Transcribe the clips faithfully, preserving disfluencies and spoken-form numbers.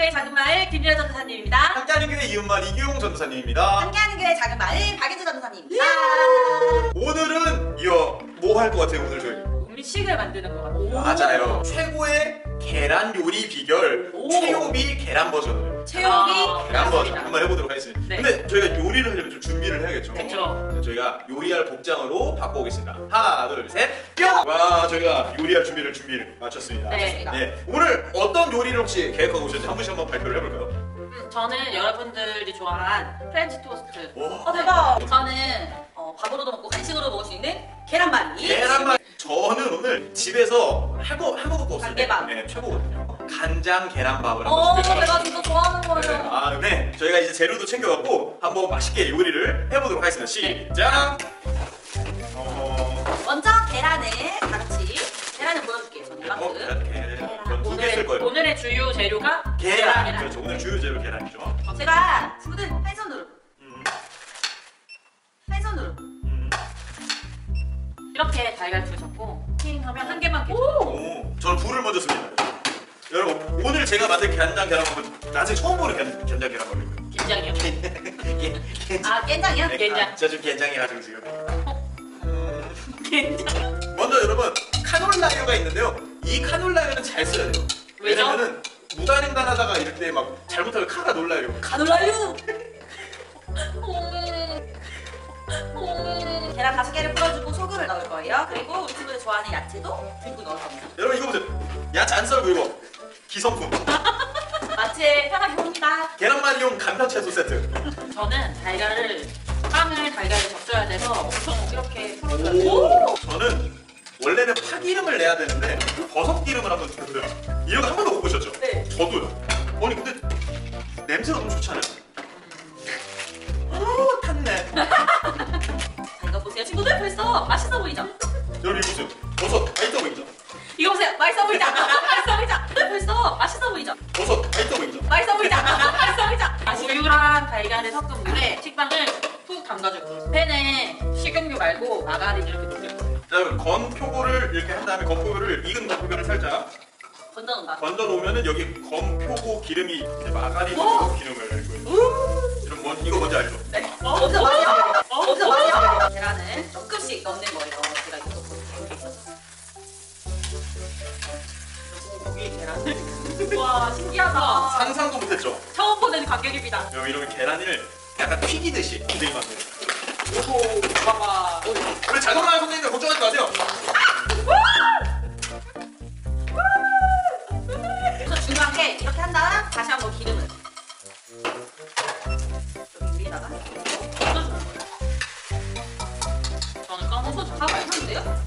교회 작은 마을 김유라 전도사님입니다. 함께하는 교회 이웃마을 이규용 전도사님입니다. 함께하는 교회 작은 마을 박윤주 전도사님입니다. 오늘은 이어 뭐 할 것 같아요? 오늘 저희 음식을 만드는 것 같아요. 맞아요. 최고의 계란 요리 비결 최요비 계란 버전을 최요비 아, 계란 버전 한번 해보도록 하겠습니다. 네. 근데 저희가 요리를 하려면 좀 준비를 해야겠죠. 그렇죠. 저희가 요리할 복장으로 바꿔오겠습니다. 하나 둘 셋 뿅! 와 저희가 요리할 준비를 준비를 마쳤습니다. 네. 네. 오늘 어떤 요리를 혹시 계획하고 오셨는지 한 분씩 한번 발표를 해볼까요? 음, 저는 여러분들이 좋아하는 프렌치 토스트. 오. 어, 대박. 저는 어, 밥으로도 먹고 간식으로도 먹을 수 있는 계란말이. 계란말이. 저는 오늘 집에서 할거 할 것도 없을 때 간계밥. 네, 최고거든요. 간장 계란밥을 어, 한번 준비해 내가 진짜 좋아하는 네. 거예요. 아, 네. 저희가 이제 재료도 챙겨갖고 한번 맛있게 요리를 해보도록 하겠습니다. 시작! 어... 먼저 계란을 다 같이 계란을 보여줄게요. 저는 어, 이만큼. 계란, 계란. 그럼 두 개 쓸 거예요. 오늘의 주요 재료가 계란! 계란. 그렇죠. 오늘 주요 재료 계란이죠. 어, 제가 친구들 한 손으로 음, 한 손으로 음. 이렇게 달걀을 잡고 팅하면 한 개만 계속. 오, 저는 불을 먼저 씁니다. 여러분, 오늘 제가 만든 간장 계란밥은 나중에 처음 보는 간- 간장 계란밥이고요. 김장이요? 겐- 아, 겐장이요? 네, 겐장. 아, 저 지금 겐장해가지고 지금. 음, 겐장. 먼저 여러분 카놀라유가 있는데요. 이 카놀라유는 잘 써야 돼요. 왜죠? 왜냐면은 무단횡단하다가 이럴 때 막 잘못하면 카가 놀라요. 가놀라유. 계란 다섯 개를 풀어주고 소금을 넣을 거예요. 그리고 우리 친구들 좋아하는 야채도 듬뿍 넣을 겁니다. 여러분 이거 보세요. 야채 안 썰고 이거 기성품. 마트에 편하게 봅니다. 계란말이용 간편 채소 세트. 저는 달걀을 빵을 달걀을 적셔야 돼서 엄청 이렇게 풀어줘야 돼요. 오. 저는 원래는 파기름을 내야 되는데 버섯 기름을 한번 넣는데 이런 거 한 번도 못 보셨죠? 네. 저도요. 아니 근데 냄새가 너무 좋잖아요. 오 탔네. 자, 이거 보세요. 친구들 벌써 맛있어 보이죠? 여러분 이거 보세요. 버섯 맛있어 보이죠? 이거 보세요. 맛있어 보이죠? 맛있어 보이죠? 벌써 맛있어 보이죠? 버섯 맛있어 보이죠? 맛있어 보이죠? 맛있어 보이죠? 우유랑 달걀을 섞은 물에 식빵을 푹 담가줄게요. 팬에 식용유 말고 마가린 이렇게 녹일 거예요. 자 그럼 건표고를 이렇게 한 다음에 건표고를 익은 건표고를 살짝 건져놓는다. 건져 놓으면은 여기 건표고 기름이 이제 마가린으로 기름을 낼 거예요. 여러분 뭐, 이거 뭔지 알죠? 네. 어, 어디서 많이요? 어, 어디서 많이요? 계란을 조금씩 넣는 거예요. 제가 이거 넣고 있어서. 그리고 거기 계란을. 와, 신기하다. 상상도 못했죠? 처음 보는 광경입니다. 여러분 이러면 계란을 약간 튀기듯이 굉장히 많아요. 오호, 봐봐. 우리 자동화할 선생님들 걱정하지 마세요. 그래서 중요한 게 이렇게 한 다음 다시 한번 기름을 여기 위에다가 얹어주는 거예요. 저는 까먹어서 다 맛있는데요?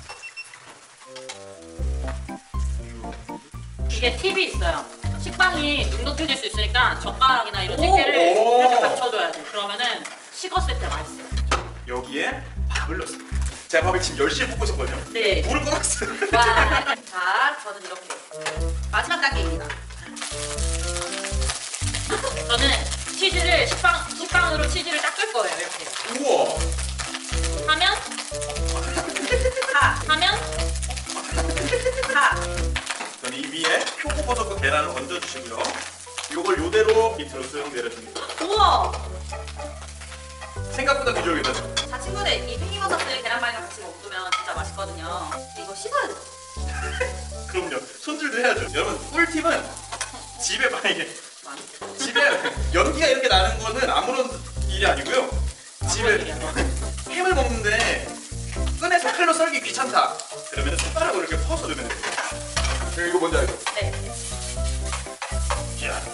이게 팁이 있어요. 식빵이 눅눅해질 수 있으니까 젓가락이나 이런 집게를 오. 이렇게 받쳐줘야 돼. 그러면은 식었을 때 맛있어요. 여기에 밥을 넣습니다. 제가 밥을 지금 열 시에 볶고 있었거든요. 네. 물을 꺼놨어요. 와. 자, 저는 이렇게 마지막 단계입니다. 저는 치즈를 식빵 식빵으로 치즈를 닦을 거예요. 이렇게 우와. 하면 다 하면 다. 저는 이 위에 표고버섯과 계란을 얹어주시고요. 이걸 요대로 밑으로 쓱 내려줍니다. 우와. 생각보다 비주얼이 괜찮죠? 자, 친구들 이 팽이버섯을 계란말이랑 같이 먹으면 진짜 맛있거든요. 이거 씻어야 돼. 그럼요. 손질도 해야죠. 여러분 꿀팁은 집에 만약에 집에 연기가 이렇게 나는 거는 아무런 일이 아니고요. 집에 햄을 먹는데 꺼내서 칼로 썰기 귀찮다. 그러면 숟가락으로 이렇게 퍼서 넣으면 돼요. 이거 뭔지 알죠? 네. 이야.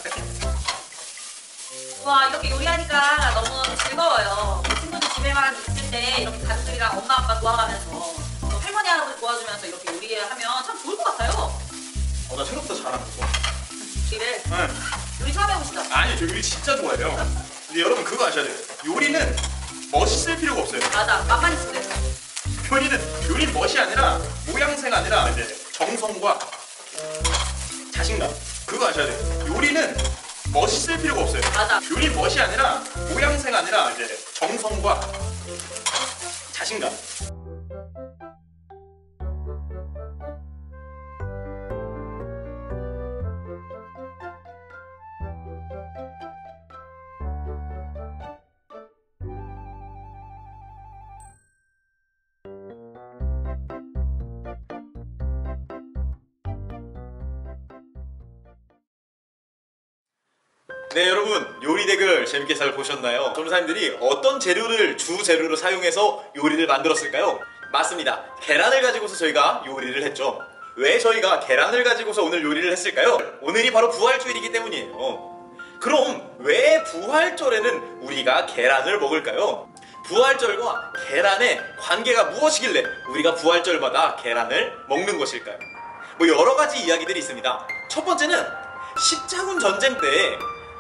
와, 이렇게 요리하니까 너무 즐거워요. 친구들 집에만 있을 때 이렇게 가족들이랑 엄마 아빠 도와가면서 또 할머니 할아버지 도와주면서 이렇게 요리하면 참 좋을 것 같아요. 어, 나 생각보다 잘하는 거. 요리를 네. 요리 처음 해보시죠? 아니 저 요리 진짜 좋아해요. 근데 여러분 그거 아셔야 돼요. 요리는 멋있을 필요가 없어요. 맞아, 맛만 있으면 돼요. 요리는 요리는 멋이 아니라 모양새가 아니라 이제 정성과 자신감. 그거 아셔야 돼요. 요리는 멋있을 필요가 없어요. 맞아. 요리는 멋이 아니라 모양새가 아니라 이제 정성과 자신감. 네, 여러분 요리 대결 재밌게 잘 보셨나요? 전도사님들이 어떤 재료를 주 재료로 사용해서 요리를 만들었을까요? 맞습니다. 계란을 가지고서 저희가 요리를 했죠. 왜 저희가 계란을 가지고서 오늘 요리를 했을까요? 오늘이 바로 부활주일이기 때문이에요. 그럼 왜 부활절에는 우리가 계란을 먹을까요? 부활절과 계란의 관계가 무엇이길래 우리가 부활절마다 계란을 먹는 것일까요? 뭐 여러 가지 이야기들이 있습니다. 첫 번째는 십자군 전쟁 때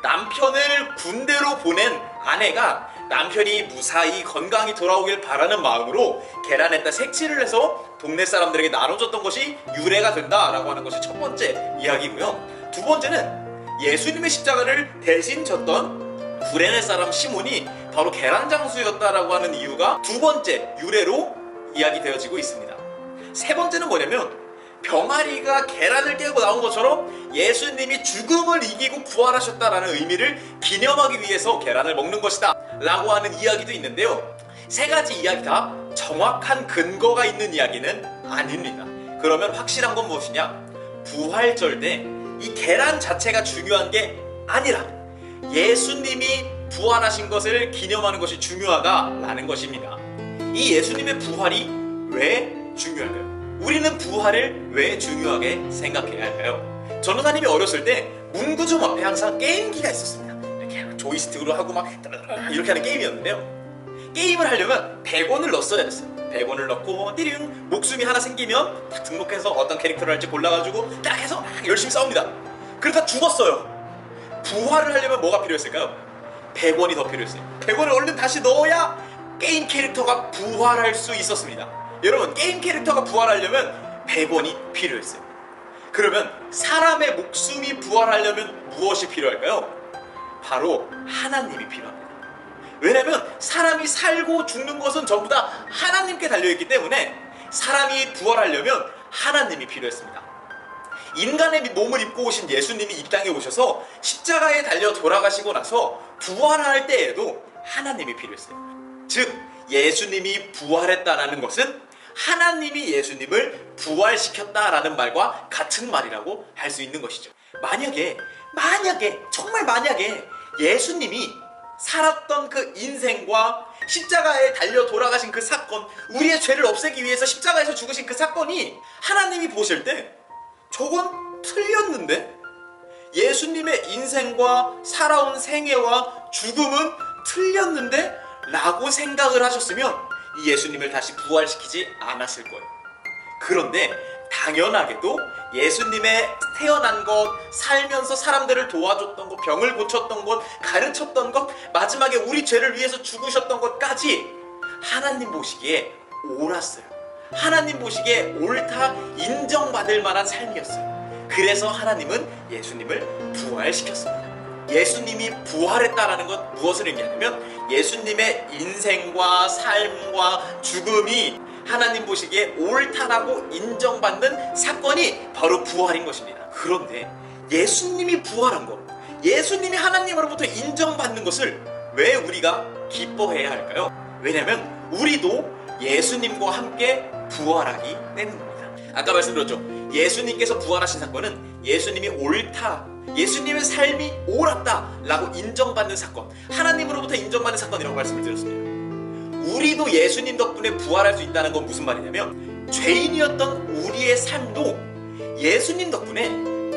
남편을 군대로 보낸 아내가 남편이 무사히 건강히 돌아오길 바라는 마음으로 계란에다 색칠을 해서 동네 사람들에게 나눠줬던 것이 유래가 된다라고 하는 것이 첫 번째 이야기고요. 두 번째는 예수님의 십자가를 대신 졌던 구레네 사람 시몬이 바로 계란 장수였다라고 하는 이유가 두 번째 유래로 이야기되어지고 있습니다. 세 번째는 뭐냐면 병아리가 계란을 깨고 나온 것처럼 예수님이 죽음을 이기고 부활하셨다라는 의미를 기념하기 위해서 계란을 먹는 것이다 라고 하는 이야기도 있는데요. 세 가지 이야기 다 정확한 근거가 있는 이야기는 아닙니다. 그러면 확실한 건 무엇이냐? 부활절 때 이 계란 자체가 중요한 게 아니라 예수님이 부활하신 것을 기념하는 것이 중요하다라는 것입니다. 이 예수님의 부활이 왜 중요할까요? 우리는 부활을 왜 중요하게 생각해야 할까요? 전도사님이 어렸을 때 문구점 앞에 항상 게임기가 있었습니다. 이렇게 조이스틱으로 하고 막 이렇게 하는 게임이었는데요. 게임을 하려면 백 원을 넣었어야 됐어요. 백 원을 넣고 띠링 목숨이 하나 생기면 딱 등록해서 어떤 캐릭터를 할지 골라가지고 딱 해서 막 열심히 싸웁니다. 그러다 죽었어요. 부활을 하려면 뭐가 필요했을까요? 백 원이 더 필요했어요. 백 원을 얼른 다시 넣어야 게임 캐릭터가 부활할 수 있었습니다. 여러분, 게임 캐릭터가 부활하려면 백 원이 필요했어요. 그러면 사람의 목숨이 부활하려면 무엇이 필요할까요? 바로 하나님이 필요합니다. 왜냐면 사람이 살고 죽는 것은 전부 다 하나님께 달려있기 때문에 사람이 부활하려면 하나님이 필요했습니다. 인간의 몸을 입고 오신 예수님이 이 땅에 오셔서 십자가에 달려 돌아가시고 나서 부활할 때에도 하나님이 필요했어요. 즉 예수님이 부활했다라는 것은 하나님이 예수님을 부활시켰다라는 말과 같은 말이라고 할 수 있는 것이죠. 만약에 만약에 정말 만약에 예수님이 살았던 그 인생과 십자가에 달려 돌아가신 그 사건, 우리의 죄를 없애기 위해서 십자가에서 죽으신 그 사건이 하나님이 보실 때 저건 틀렸는데? 예수님의 인생과 살아온 생애와 죽음은 틀렸는데? 라고 생각을 하셨으면 이 예수님을 다시 부활시키지 않았을 거예요. 그런데 당연하게도 예수님의 태어난 것, 살면서 사람들을 도와줬던 것, 병을 고쳤던 것, 가르쳤던 것, 마지막에 우리 죄를 위해서 죽으셨던 것까지 하나님 보시기에 옳았어요. 하나님 보시기에 옳다 인정받을 만한 삶이었어요. 그래서 하나님은 예수님을 부활시켰습니다. 예수님이 부활했다라는 건 무엇을 의미하냐면 예수님의 인생과 삶과 죽음이 하나님 보시기에 옳다라고 인정받는 사건이 바로 부활인 것입니다. 그런데 예수님이 부활한 것, 예수님이 하나님으로부터 인정받는 것을 왜 우리가 기뻐해야 할까요? 왜냐하면 우리도 예수님과 함께 부활하기 때문입니다. 아까 말씀드렸죠. 예수님께서 부활하신 사건은 예수님이 옳다, 예수님의 삶이 옳았다 라고 인정받는 사건, 하나님으로부터 인정받는 사건이라고 말씀을 드렸습니다. 우리도 예수님 덕분에 부활할 수 있다는 건 무슨 말이냐면 죄인이었던 우리의 삶도 예수님 덕분에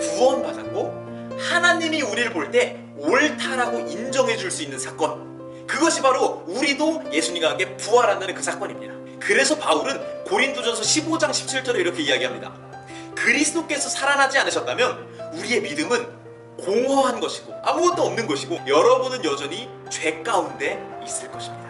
구원받았고 하나님이 우리를 볼 때 옳다라고 인정해 줄 수 있는 사건, 그것이 바로 우리도 예수님과 함께 부활한다는 그 사건입니다. 그래서 바울은 고린도전서 십오 장 십칠 절에 이렇게 이야기합니다. 그리스도께서 살아나지 않으셨다면 우리의 믿음은 공허한 것이고 아무것도 없는 것이고 여러분은 여전히 죄 가운데 있을 것입니다.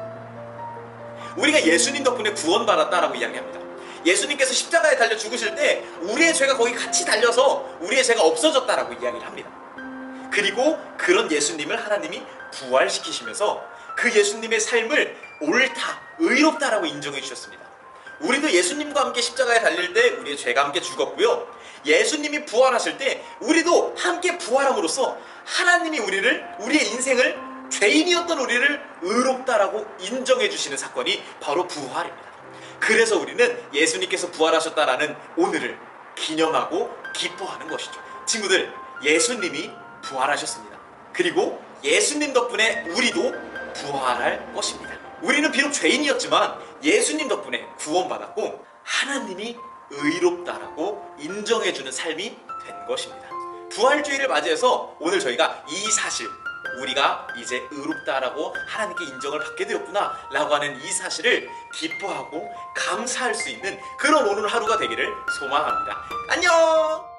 우리가 예수님 덕분에 구원받았다라고 이야기합니다. 예수님께서 십자가에 달려 죽으실 때 우리의 죄가 거기 같이 달려서 우리의 죄가 없어졌다라고 이야기를 합니다. 그리고 그런 예수님을 하나님이 부활시키시면서 그 예수님의 삶을 옳다, 의롭다라고 인정해 주셨습니다. 우리도 예수님과 함께 십자가에 달릴 때 우리의 죄가 함께 죽었고요. 예수님이 부활하실 때 우리도 함께 부활함으로써 하나님이 우리를, 우리의 인생을, 죄인이었던 우리를 의롭다라고 인정해 주시는 사건이 바로 부활입니다. 그래서 우리는 예수님께서 부활하셨다라는 오늘을 기념하고 기뻐하는 것이죠. 친구들, 예수님이 부활하셨습니다. 그리고 예수님 덕분에 우리도 부활할 것입니다. 우리는 비록 죄인이었지만 예수님 덕분에 구원받았고 하나님이 의롭다라고 인정해주는 삶이 된 것입니다. 부활주의를 맞이해서 오늘 저희가 이 사실, 우리가 이제 의롭다라고 하나님께 인정을 받게 되었구나 라고 하는 이 사실을 기뻐하고 감사할 수 있는 그런 오늘 하루가 되기를 소망합니다. 안녕!